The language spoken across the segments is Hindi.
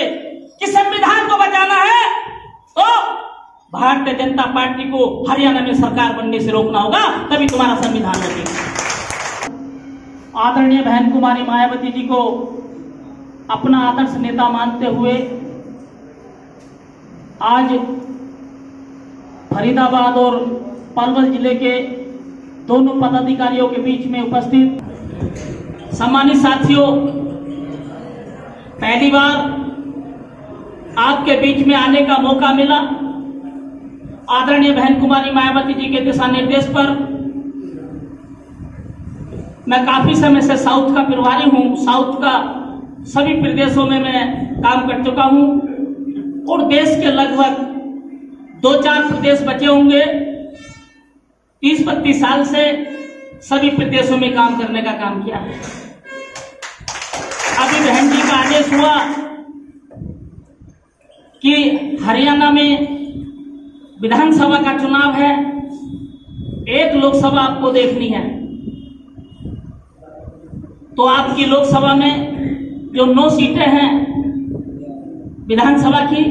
कि संविधान को बचाना है तो भारतीय जनता पार्टी को हरियाणा में सरकार बनने से रोकना होगा, तभी तुम्हारा संविधान बचेगा। आदरणीय बहन कुमारी मायावती जी को अपना आदर्श नेता मानते हुए आज फरीदाबाद और पलवल जिले के दोनों पदाधिकारियों के बीच में उपस्थित सम्मानित साथियों, पहली बार आपके बीच में आने का मौका मिला। आदरणीय बहन कुमारी मायावती जी के दिशा निर्देश पर मैं काफी समय से साउथ का प्रभारी हूं। साउथ का सभी प्रदेशों में मैं काम कर चुका हूं और देश के लगभग 2-4 प्रदेश बचे होंगे। 30-32 साल से सभी प्रदेशों में काम करने का काम किया है। अभी बहन जी का आदेश हुआ कि हरियाणा में विधानसभा का चुनाव है, एक लोकसभा आपको देखनी है, तो आपकी लोकसभा में जो 9 सीटें हैं विधानसभा की,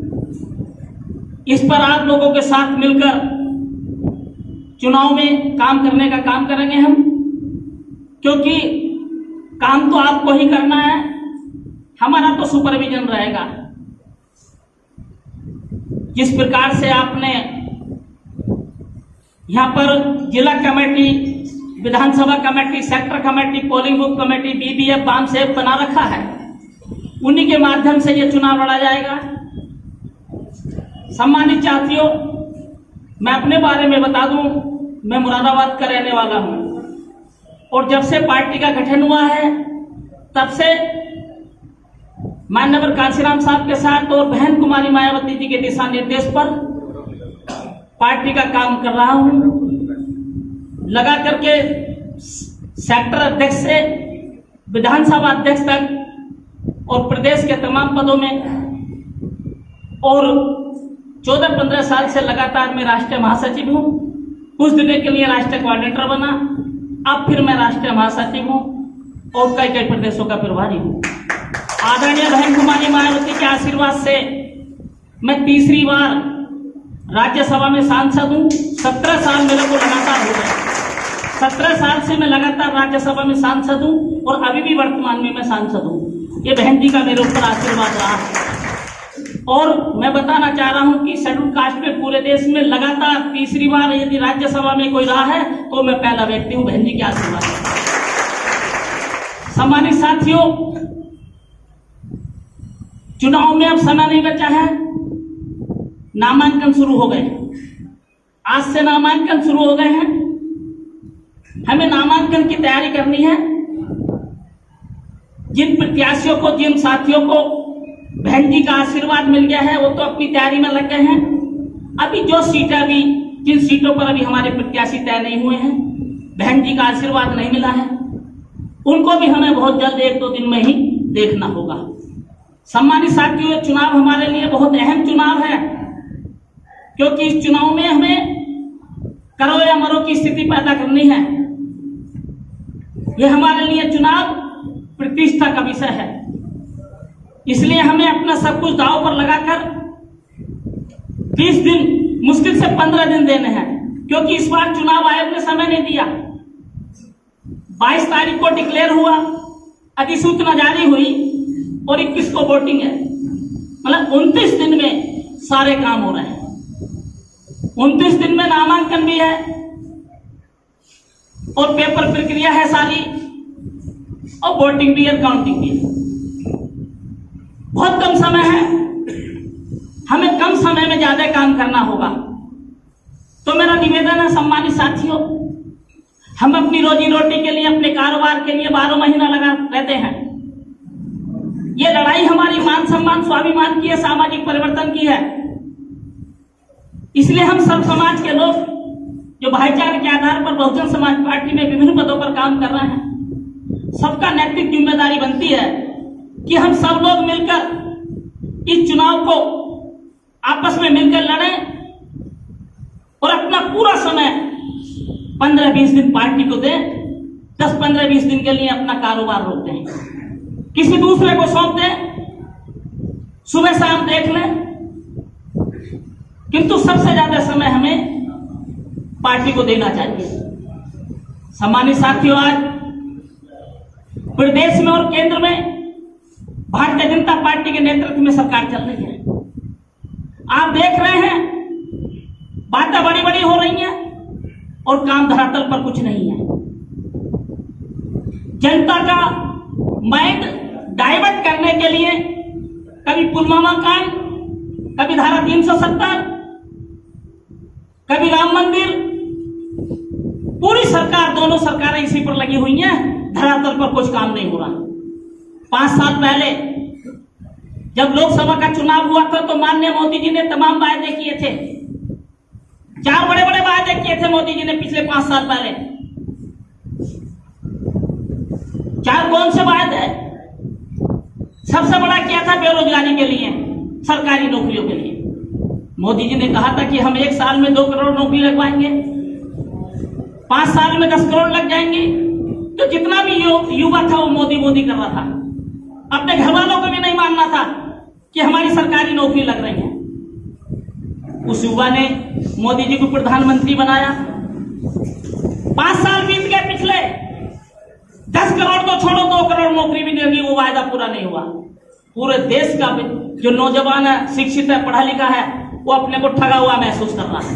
इस पर आप लोगों के साथ मिलकर चुनाव में काम करने का काम करेंगे हम, क्योंकि काम तो आपको ही करना है, हमारा तो सुपरविजन रहेगा। जिस प्रकार से आपने यहां पर जिला कमेटी, विधानसभा committee, sector committee, polling booth committee, BBF, BAMCEF बना रखा है, उन्हीं के माध्यम से ये चुनाव लड़ा जाएगा। सम्मानित साथियों, मैं अपने बारे में बता दूं, मैं मुरादाबाद का रहने वाला हूं और जब से पार्टी का गठन हुआ है तब से माननीय कांशीराम साहब के साथ और बहन कुमारी मायावती जी के दिशा निर्देश पर पार्टी का काम कर रहा हूं। लगा करके सेक्टर अध्यक्ष से विधानसभा अध्यक्ष तक और प्रदेश के तमाम पदों में, और 14-15 साल से लगातार मैं राष्ट्रीय महासचिव हूं। कुछ दिनों के लिए राष्ट्रीय कोऑर्डिनेटर बना, अब फिर मैं राष्ट्रीय महासचिव हूं और कई प्रदेशों का प्रभारी हूं। आदरणीय बहन कुमारी मायावती के आशीर्वाद से मैं तीसरी बार राज्यसभा में सांसद हूं। 17 साल मेरे को लगातार हो गए, 17 साल से मैं लगातार राज्यसभा में सांसद हूं और अभी भी वर्तमान में मैं सांसद हूं। ये बहन जी का मेरे ऊपर आशीर्वाद रहा है। और मैं बताना चाह रहा हूं कि शेड्यूल कास्ट में पूरे देश में लगातार तीसरी बार यदि राज्यसभा में कोई रहा है तो मैं पहला व्यक्ति हूं, बहन जी के आशीर्वाद। सम्मानित साथियों, चुनाव में अब समय नहीं बचा है, नामांकन शुरू हो गए। आज से नामांकन शुरू हो गए हैं। हमें नामांकन की तैयारी करनी है। जिन प्रत्याशियों को, जिन साथियों को बहन जी का आशीर्वाद मिल गया है वो तो अपनी तैयारी में लग गए हैं। अभी जो सीटें, अभी जिन सीटों पर अभी हमारे प्रत्याशी तय नहीं हुए हैं, बहन जी का आशीर्वाद नहीं मिला है, उनको भी हमें बहुत जल्द 1-2 दिन में ही देखना होगा। सम्मानित साथियों, चुनाव हमारे लिए बहुत अहम चुनाव है, क्योंकि इस चुनाव में हमें करो या मरो की स्थिति पैदा करनी है। यह हमारे लिए चुनाव प्रतिष्ठा का विषय है, इसलिए हमें अपना सब कुछ दांव पर लगाकर 20 दिन, मुश्किल से 15 दिन देने हैं, क्योंकि इस बार चुनाव आयोग ने समय नहीं दिया। 22 तारीख को डिक्लेयर हुआ, अधिसूचना जारी हुई और 21 को वोटिंग है। मतलब 29 दिन में सारे काम हो रहे हैं। 29 दिन में नामांकन भी है और पेपर प्रक्रिया है सारी, और वोटिंग भी है, काउंटिंग भी है। बहुत कम समय है, हमें कम समय में ज्यादा काम करना होगा। तो मेरा निवेदन है सम्मानित साथियों, हम अपनी रोजी रोटी के लिए, अपने कारोबार के लिए 12 महीना लगा रहते हैं। ये लड़ाई हमारी मान सम्मान, स्वाभिमान की है, सामाजिक परिवर्तन की है। इसलिए हम सब समाज के लोग जो भाईचारे के आधार पर बहुजन समाज पार्टी में विभिन्न पदों पर काम कर रहे हैं, सबका नैतिक जिम्मेदारी बनती है कि हम सब लोग मिलकर इस चुनाव को आपस में मिलकर लड़ें और अपना पूरा समय 15-20 दिन पार्टी को दें, 10-15-20 दिन के लिए अपना कारोबार रोक दें, किसी दूसरे को सौंप दें। सुबह शाम देख लें, किंतु सबसे ज्यादा समय हमें पार्टी को देना चाहिए। सम्मानित साथियों, आज प्रदेश में और केंद्र में भारतीय जनता पार्टी के नेतृत्व में सरकार चल रही है। आप देख रहे हैं बातें बड़ी बड़ी हो रही हैं और काम धरातल पर कुछ नहीं है। जनता का माइंड डाइवर्ट करने के लिए कभी पुलवामा कांड, कभी धारा 370, कभी राम मंदिर, पूरी सरकार, दोनों सरकारें इसी पर लगी हुई हैं। धरातल पर कुछ काम नहीं हो रहा। 5 साल पहले जब लोकसभा का चुनाव हुआ था तो माननीय मोदी जी ने तमाम वायदे किए थे। 4 बड़े बड़े वायदे किए थे मोदी जी ने पिछले 5 साल पहले। 4 कौन से वायदे? सबसे बड़ा किया था बेरोजगारी के लिए, सरकारी नौकरियों के लिए। मोदी जी ने कहा था कि हम 1 साल में 2 करोड़ नौकरी लगवाएंगे, 5 साल में 10 करोड़ लग जाएंगे। तो जितना भी युवा था वो मोदी मोदी कर रहा था। अपने घर वालों को भी नहीं मानना था कि हमारी सरकारी नौकरी लग रही है। उस युवा ने मोदी जी को प्रधानमंत्री बनाया। 5 साल बीत गए पिछले, 10 करोड़ तो छोड़ो, 2 करोड़ नौकरी भी नहीं लगी, वो वायदा पूरा नहीं हुआ। पूरे देश का जो नौजवान है, शिक्षित है, पढ़ा लिखा है, वो अपने को ठगा हुआ महसूस कर रहा है।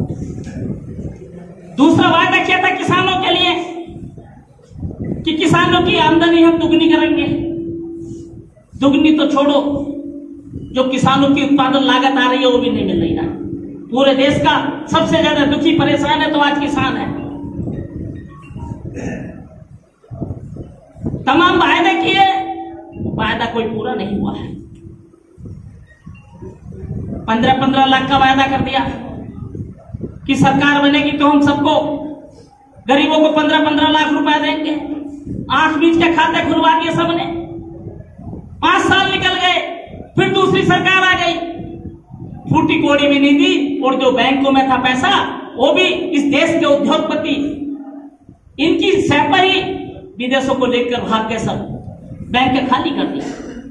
दूसरा वायदा किया था किसानों के लिए कि किसानों की आमदनी हम दुगनी करेंगे। दुगनी तो छोड़ो, जो किसानों की उत्पादन लागत आ रही है वो भी नहीं मिल रही है। पूरे देश का सबसे ज्यादा दुखी परेशान है तो आज किसान है। तमाम वायदे किए, वायदा कोई पूरा नहीं हुआ है। 15-15 लाख का वायदा कर दिया कि सरकार बनेगी तो हम सबको, गरीबों को 15-15 लाख रुपए देंगे। 8 बीच के खाते खुलवा दिए सबने। 5 साल निकल गए, फिर दूसरी सरकार आ गई, फूटी कोड़ी भी नहीं दी। और जो बैंकों में था पैसा, वो भी इस देश के उद्योगपति, इनकी सैपरी विदेशों को लेकर भाग के सब बैंक खाली कर दिया।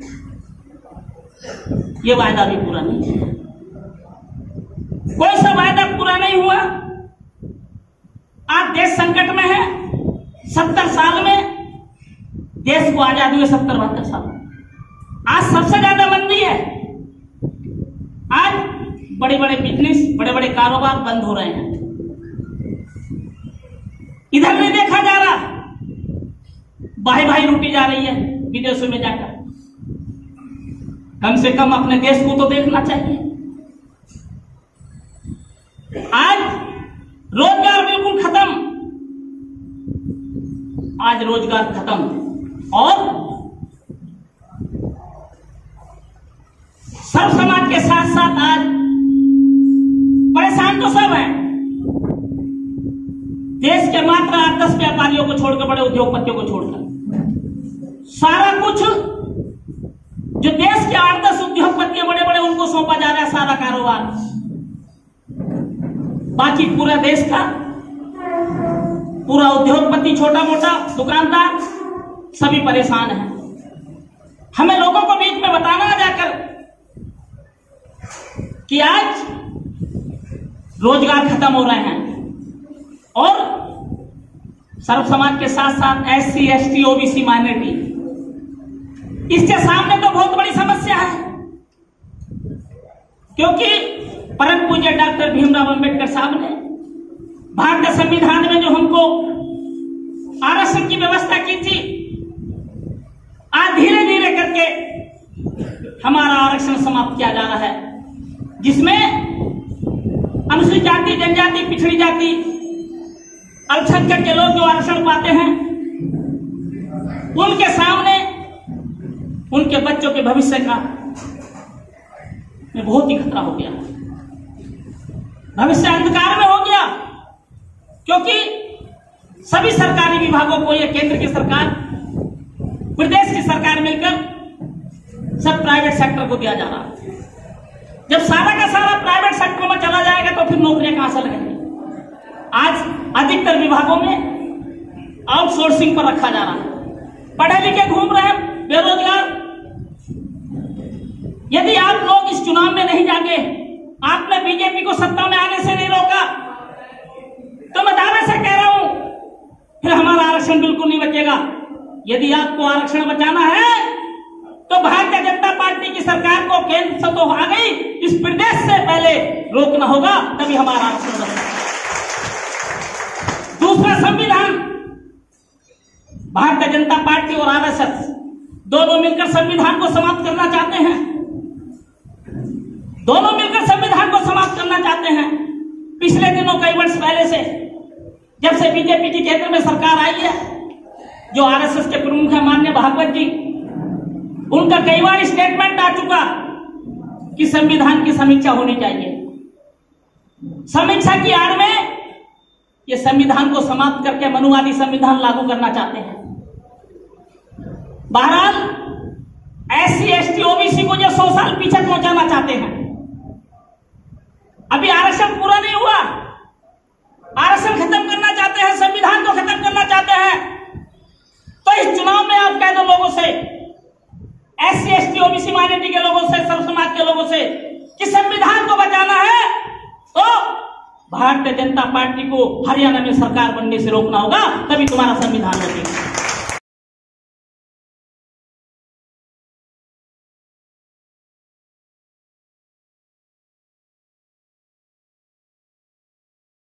ये वायदा भी पूरा नहीं है। कोई सा वायदा पूरा नहीं हुआ। आज देश संकट में है। 70 साल में देश को आजादी हुए 70-72 साल। आज सबसे ज्यादा मंदी है। आज बड़े बड़े बिजनेस, बड़े बड़े कारोबार बंद हो रहे हैं। इधर नहीं देखा जा रहा, भाई भाई लूटी जा रही है विदेशों में जाकर। कम से कम अपने देश को तो देखना चाहिए। आज रोजगार बिल्कुल खत्म। आज रोजगार खत्म और सब समाज के साथ साथ आज परेशान तो सब हैं। देश के मात्र 8-10 व्यापारियों को छोड़कर, बड़े उद्योगपतियों को छोड़कर, सारा कुछ जो देश के 8-10 उद्योगपति बड़े बड़े, उनको सौंपा जा रहा है सारा कारोबार। बाकी पूरा देश का पूरा उद्योगपति, छोटा मोटा दुकानदार, सभी परेशान हैं। हमें लोगों को बीच में बताना जाकर कि आज रोजगार खत्म हो रहे हैं और सर्व समाज के साथ साथ SC, ST, OBC, माइनॉरिटी, इसके सामने तो बहुत बड़ी समस्या है। क्योंकि परम पूज्य डॉक्टर भीमराव अंबेडकर साहब ने भारतीय संविधान में जो हमको आरक्षण की व्यवस्था की थी, आज धीरे धीरे करके हमारा आरक्षण समाप्त किया जा रहा है, जिसमें अनुसूचित जाति, जनजाति, पिछड़ी जाति, अल्पसंख्यक के लोग जो आरक्षण पाते हैं, उनके सामने उनके बच्चों के भविष्य का बहुत ही खतरा हो गया। भविष्य अंधकार में हो गया। क्योंकि सभी सरकारी विभागों को, यह केंद्र की सरकार, प्रदेश की सरकार मिलकर सब प्राइवेट सेक्टर को दिया जा रहा है। जब सारा का सारा प्राइवेट सेक्टर में चला जाएगा तो फिर नौकरियां कहां से लगेंगी? आज अधिकतर विभागों में आउटसोर्सिंग पर रखा जा रहा है। पढ़े लिखे घूम रहे हैं बेरोजगार, यदि आप लोग इस चुनाव में नहीं जाएंगे, आपने बीजेपी को सत्ता में आने से नहीं रोका, तो मैं दावे से कह रहा हूं फिर हमारा आरक्षण बिल्कुल नहीं बचेगा। यदि आपको आरक्षण बचाना है तो भारतीय जनता पार्टी की सरकार को केंद्र से तो आ गई, इस प्रदेश से पहले रोकना होगा, तभी हमारा आरक्षण बचेगा। दूसरा, संविधान। भारतीय जनता पार्टी और आरएसएस दोनों मिलकर संविधान को समाप्त करना चाहते हैं, दोनों मिलकर संविधान को समाप्त करना चाहते हैं। पिछले दिनों कई वर्ष पहले से, जब से बीजेपी की केंद्र में सरकार आई है, जो आरएसएस के प्रमुख है माननीय भागवत जी, उनका कई बार स्टेटमेंट आ चुका कि संविधान की समीक्षा होनी चाहिए। समीक्षा की आड़ में ये संविधान को समाप्त करके मनुवादी संविधान लागू करना चाहते हैं। बहरहाल एससी एसटी ओबीसी को जो 100 साल पीछे पहुंचाना चाहते हैं। अभी आरक्षण पूरा नहीं हुआ, आरक्षण खत्म करना चाहते हैं, संविधान को खत्म करना चाहते हैं। तो इस चुनाव में आप कह दो लोगों से, एससी एसटी ओबीसी माइनॉरिटी के लोगों से, सर्व समाज के लोगों से कि संविधान को बचाना है तो भारतीय जनता पार्टी को हरियाणा में सरकार बनने से रोकना होगा, तभी तुम्हारा संविधान बचेगा।